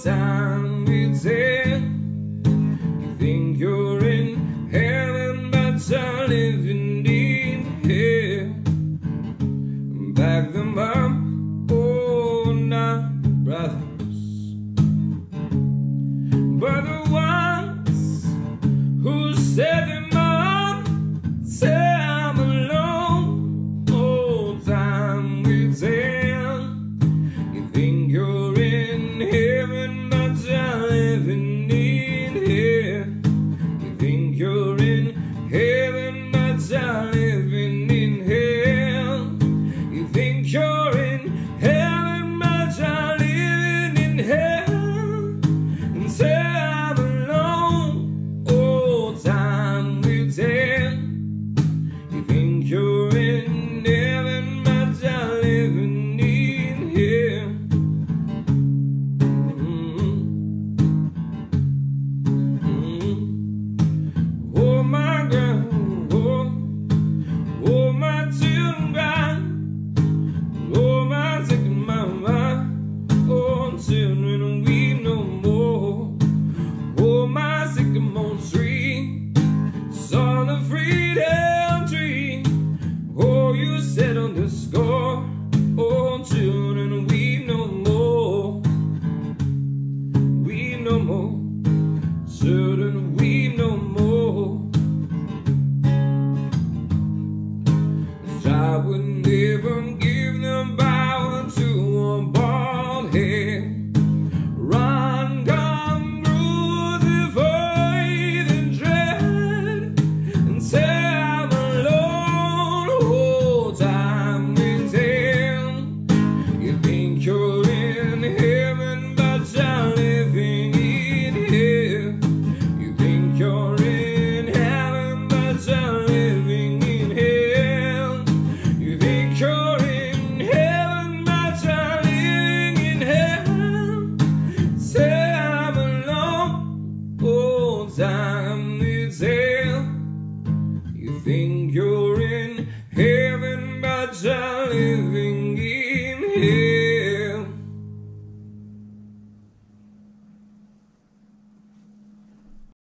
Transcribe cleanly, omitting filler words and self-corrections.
time will tell. You think you're in heaven, but you're living in hell. Back them up, oh, now, brothers. But the ones who set them up say I'm alone. Oh, time will tell. You think you're in heaven, but you're living in hell. You think you're in heaven, but you're living in hell. You think you're in heaven, but you're living in hell. And say I'm alone. Oh, time will tell. You think you're in heaven, but you're living in hell. Oh, my girl, oh, my children, oh, my second mama, oh, children, weep no more. Oh, my sycamore tree, son of freedom tree, oh, you set on the score. Oh, children, weep no more. Weep no more. Children, weep no more. 'Cause I would never give them power to a bald head. Run, come, bruise it for even dread. And say I'm alone. Oh, time will tell. You think you're in heaven, but you're living in hell. You think you're in heaven, but you're living in hell. You think you're in heaven, but you're living in hell. Say I'm alone. Oh, time will tell. You think you're in heaven, but you're living